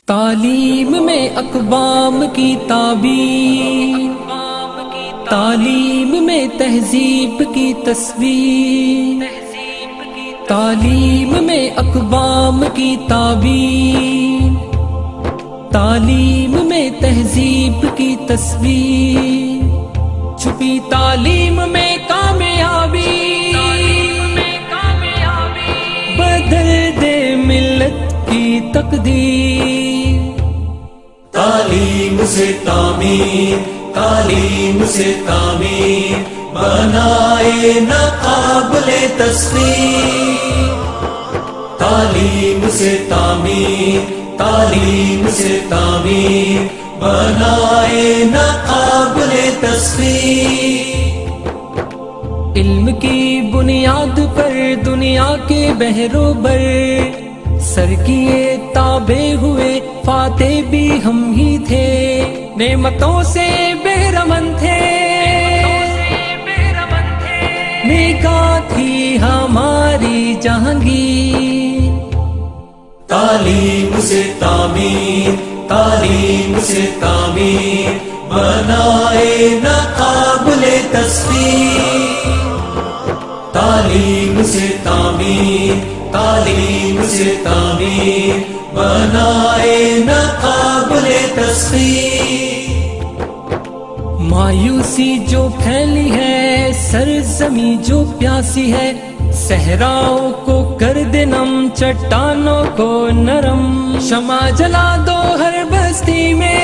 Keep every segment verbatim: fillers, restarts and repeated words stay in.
تعلیم میں اقوام کی تعبیر، تعلیم میں تہذیب کی تصویر، تعلیم میں اقوام کی تعبیر، تعلیم میں تہذیب کی تصویر، چھپی تعلیم میں کامیابی، بدل دے ملت کی تقدیر۔ تعلیم سے تعمیر، تعلیم سے تعمیر، بنائے نہ قابل تصویر۔ تعلیم سے تعمیر، تعلیم سے تعمیر، بنائے نہ قابل تصویر۔ علم کی بنیاد پر دنیا کے بحر و بر سر کیے تابع ہوئے، فاتح بھی ہم ہی تھے، نعمتوں سے بہرمند تھے، نگاہ تھی ہماری جہانگیر۔ تعلیم سے تعمیر، تعلیم سے تعمیر، بنائے نہ قابل تصویر۔ تعلیم سے تعمیر، تعلیم سے تعمیر، بنائے نہ قابل تصویر۔ مایوسی جو پھیلی ہے، سرزمین جو پیاسی ہے، صحراؤں کو کر دے نم، چٹانوں کو نرم، شمع جلا دو ہر بستی میں،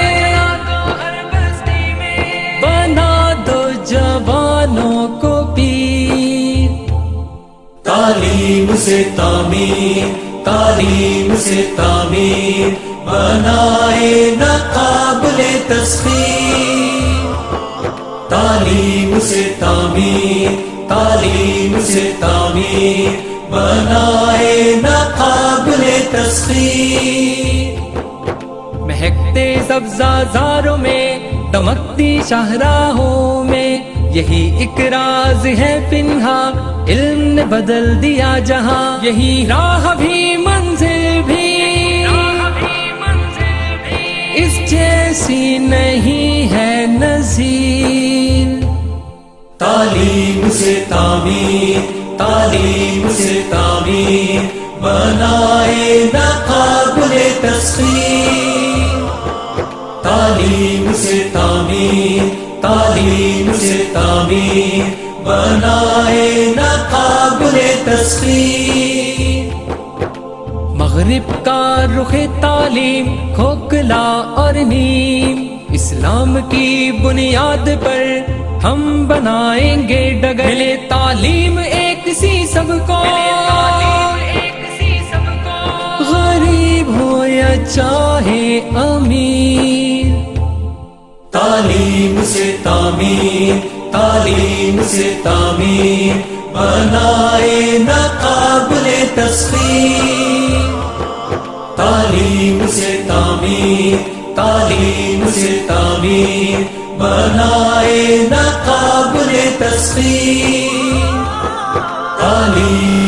بنا دو جوانوں کو پیر۔ تعلیم سے تعمیر، تعلیم سے تعمیر، بنائے نہ قابل تصویر۔ تعلیم سے تعمیر، تعلیم سے تعمیر، بنائے نہ قابل تصویر۔ مہکتے سبزہ زاروں میں، دمکتی شاہراہوں میں، یہی ایک راز ہے پنہا، علم نے بدل دیا جہاں، یہی راہ بھی منزل بھی اس جیسی نہیں ہے نظیر۔ تعلیم سے تعمیر، تعلیم سے تعمیر، بنائے نہ قابل تصویر۔ تعلیم سے تعمیر، تعلیم سے تعمیر، بنائے نہ قابل تصویر۔ مغرب کا رخ تعلیم کھوکھلا اور نیم، اسلام کی بنیاد پر ہم بنائیں گے ڈگر، تعلیم ایک سی سب کو، غریب ہو یا چاہے امیر۔ تعلیم سے تعمیر، تعلیم سے تعمیر، بنائے نہ قابل تصویر۔ تعلیم سے تعمیر، تعلیم سے تعمیر، بنائے نہ قابل تصویر۔ تعلیم